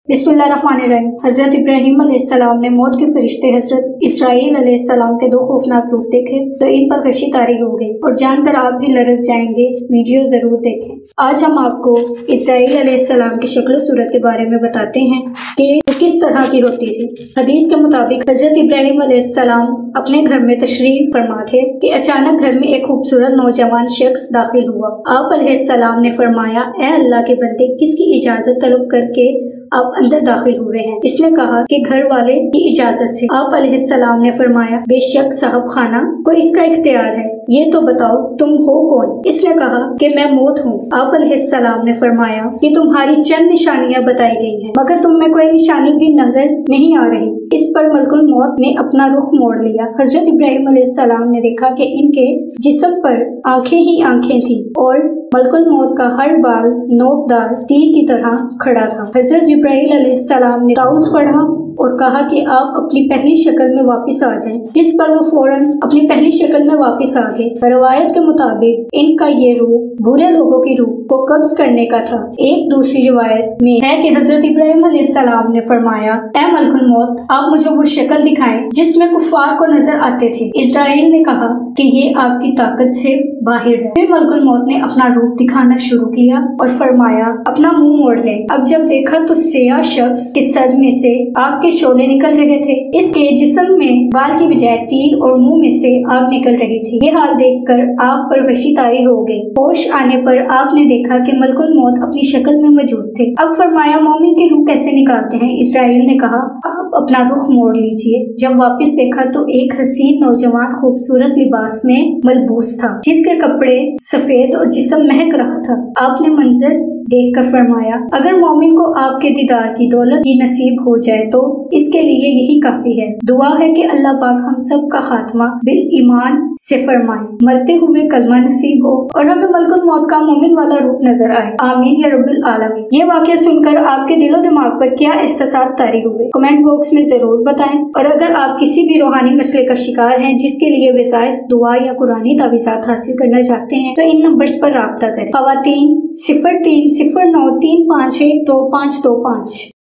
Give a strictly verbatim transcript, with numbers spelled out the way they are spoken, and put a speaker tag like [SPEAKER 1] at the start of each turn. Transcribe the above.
[SPEAKER 1] बिस्मिल्लाहिर्रहमानिर्रहीम। हजरत इब्राहीम अलैहिस्सलाम ने मौत के फरिश्ते हजरत इसराइल अलैहिस्सलाम के दो खौफनाक रूप देखे तो इन पर गशी तारी हो गई और जानकर आप भी लरज़ जाएंगे। वीडियो जरूर देखें। आज हम आपको इसराइल अलैहिस्सलाम की शक्ल सूरत के बारे में बताते हैं कि वो किस तरह की होती थी। हदीस के मुताबिक हजरत इब्राहीम अलैहिस्सलाम अपने घर में तशरीफ फरमा थे कि अचानक घर में एक खूबसूरत नौजवान शख्स दाखिल हुआ। आप अलैहिस्सलाम ने फरमाया, ए अल्लाह के बंदे, किसकी इजाजत तलब करके आप अंदर दाखिल हुए हैं? इसने कहा कि घर वाले की इजाजत से। आप अलैहिस्सलाम ने फरमाया, बेशक साहब खाना को इसका इख्तियार है, ये तो बताओ तुम हो कौन? इसने कहा कि मैं मौत हूँ। आप अलैहिस्सलाम ने फरमाया कि तुम्हारी चंद निशानियां बताई गई हैं, मगर तुम में कोई निशानी भी नजर नहीं आ रही। इस पर मलकुल मौत ने अपना रुख मोड़ लिया। हजरत इब्राहीम अलैहिस्सलाम ने देखा कि इनके जिस्म पर आंखें ही आंखें थी और मलकुल मौत का हर बाल नोकदार तीर की तरह खड़ा था। हजरत जिब्राईल अलैहिस्सलाम ने ताउस पढ़ा और कहा कि आप अपनी पहली शक्ल में वापस आ जाएं, जिस पर वो फौरन अपनी पहली शक्ल में वापस आ गए। रवायत के मुताबिक इनका ये रूह बुरे लोगों की रूह को कब्ज करने का था। एक दूसरी रिवायत में है कि हजरत इब्राहीम अलैहिस्सलाम ने फरमाया, ए मलकुल मौत, आप मुझे वो शक्ल दिखाएं जिसमें कुफार को नजर आते थे। इस्राइल ने कहा कि ये आपकी ताकत से बाहर है। फिर मलकुल मौत ने अपना रूप दिखाना शुरू किया और फरमाया, अपना मुंह मोड़ ले। अब जब देखा तो सियाह शख्स के सर में से आग के शोले निकल रहे थे। इसके जिस्म में बाल की बजाय तीर और मुंह में से आग निकल रही थी। ये हाल देखकर आप पर गशी तारी हो गई। होश आने पर आपने देखा कि मलकुल मौत अपनी शक्ल में मौजूद थे। अब फरमाया, मोमिन की रूह कैसे निकालते हैं? इस्राइल ने कहा, आप अपना रुख मोड़ लीजिए। जब वापस देखा तो एक हसीन नौजवान खूबसूरत लिबास में मलबूस था, जिसके कपड़े सफेद और जिस्म महक रहा था। आपने मंजर देखकर फरमाया, अगर मोमिन को आपके दीदार की दौलत की नसीब हो जाए तो इसके लिए यही काफी है। दुआ है कि अल्लाह पाक हम सब का खात्मा बिल ईमान से फरमाए, मरते हुए कलमा नसीब हो और हमें मलकुल मौत का मोमिन वाला रूप नजर आए। आमीन या रब्बिल आलमीन। ये वाक़या सुनकर आपके दिलो दिमाग पर क्या एहसासात तारी हुए? कमेंट बॉक्स में जरूर बताएं। और अगर आप किसी भी रूहानी मसले का शिकार हैं जिसके लिए वज़ाइफ, दुआ या कुरानी तावीज़ात हासिल करना चाहते हैं तो इन नंबर्स पर राब्ता करें। खवातीन सिफर तीन सिफर नौ तीन पाँच एक दो पाँच दो पाँच।